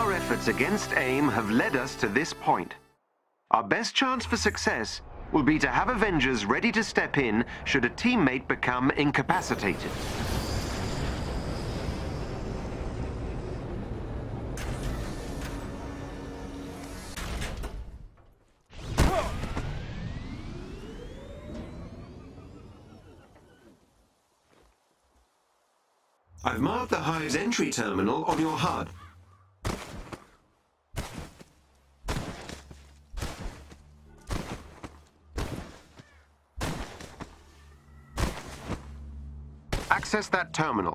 our efforts against AIM have led us to this point. Our best chance for success will be to have Avengers ready to step in should a teammate become incapacitated. I've marked the Hive's entry terminal on your HUD. Access that terminal.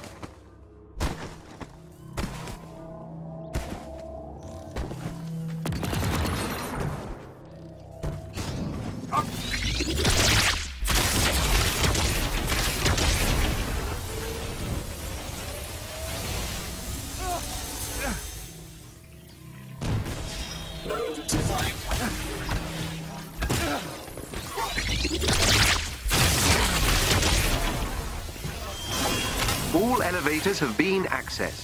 All elevators have been accessed.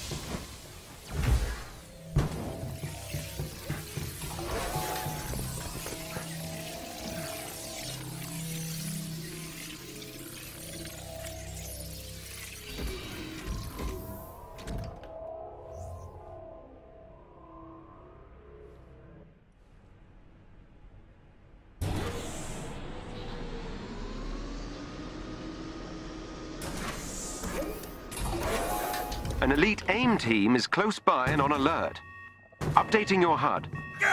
An elite AIM team is close by and on alert. Updating your HUD.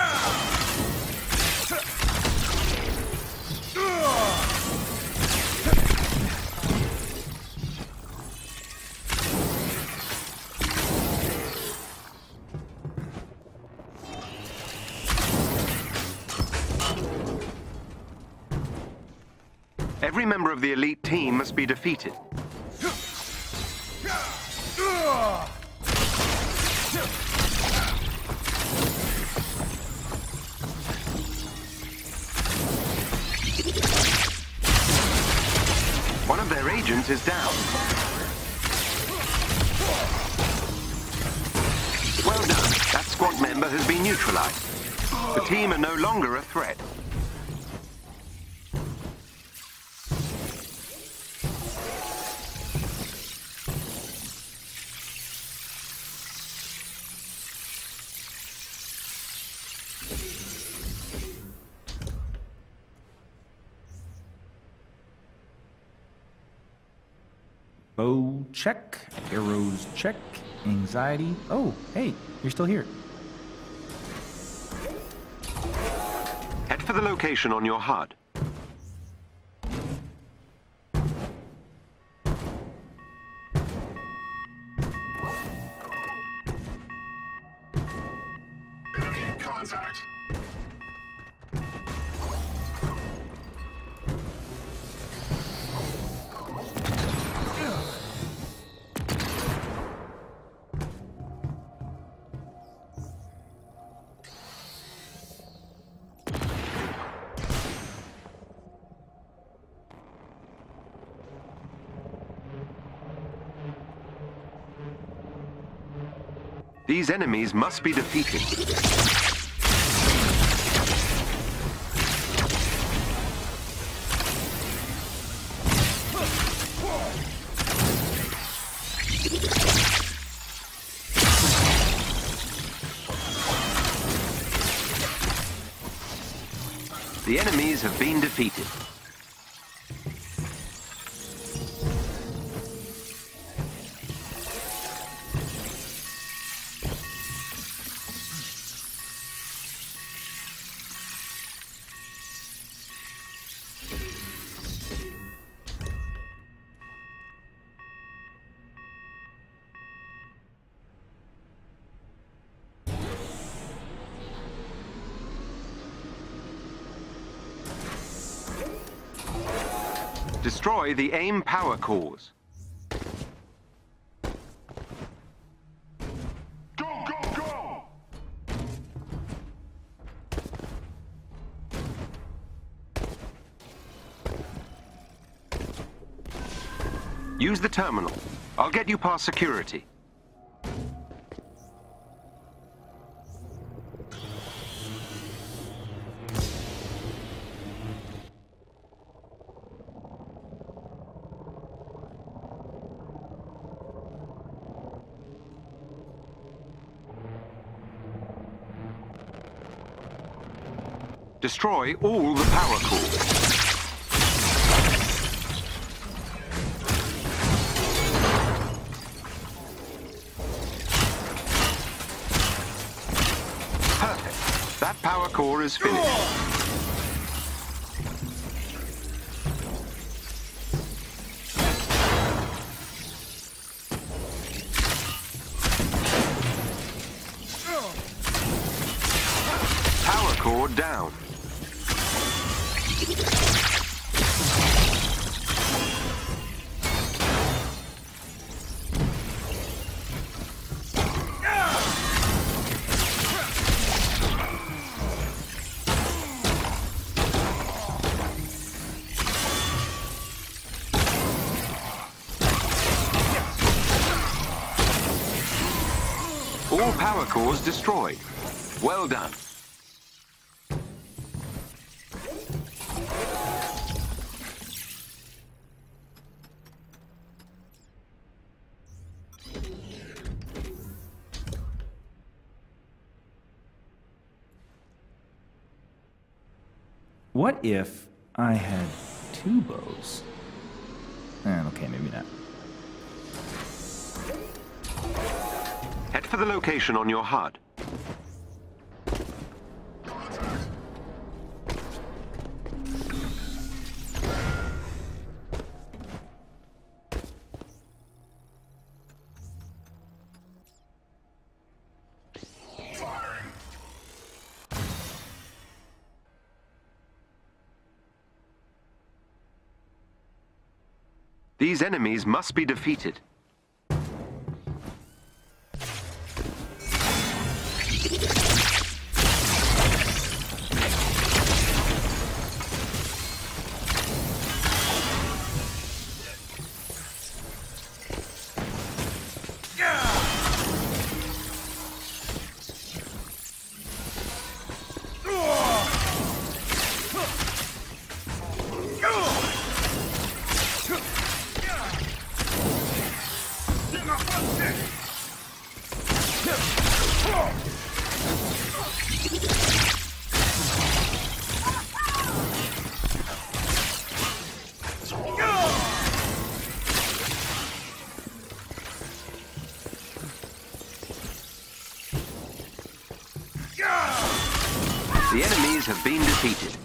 Every member of the elite team must be defeated. One of their agents is down. Well done. That squad member has been neutralized. The team are no longer a threat. Bow check, arrows check, anxiety. Oh, hey, you're still here. Head for the location on your HUD. Enemy contact. These enemies must be defeated. The enemies have been defeated. Destroy the AIM power cores. Go, go, go! Use the terminal. I'll get you past security. Destroy all the power cores. Perfect. That power core is finished. Power core down. All power cores destroyed. Well done. What if I had two bows? Okay, maybe not. Head for the location on your HUD. These enemies must be defeated. The enemies have been defeated.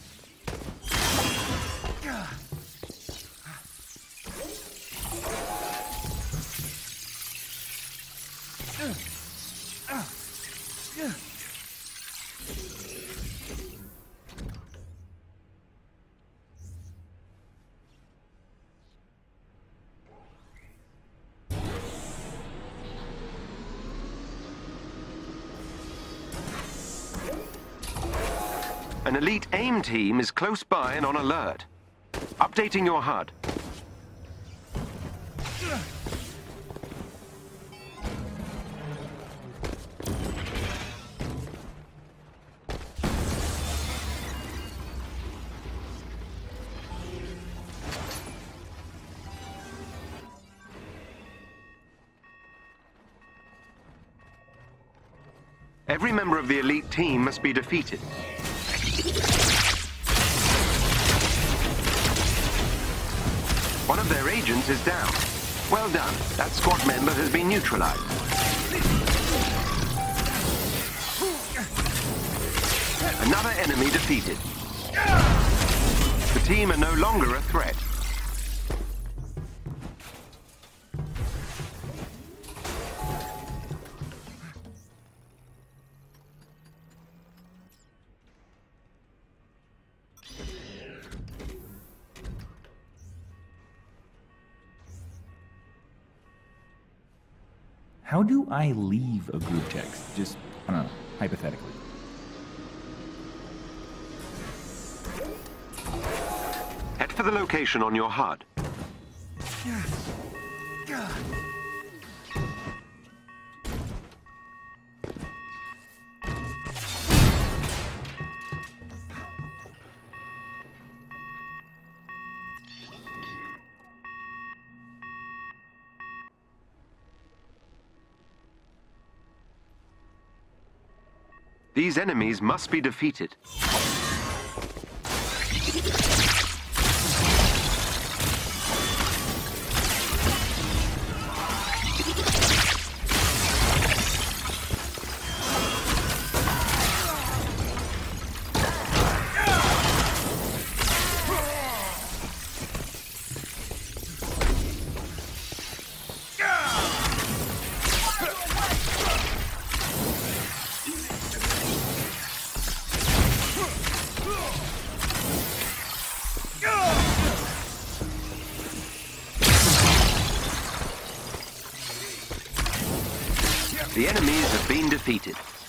An elite AIM team is close by and on alert. Updating your HUD. Every member of the elite team must be defeated. One of their agents is down. Well done. That squad member has been neutralized. Another enemy defeated. The team are no longer a threat. How do I leave a group text? Just, I don't know, hypothetically. Head for the location on your HUD. These enemies must be defeated. The enemies have been defeated.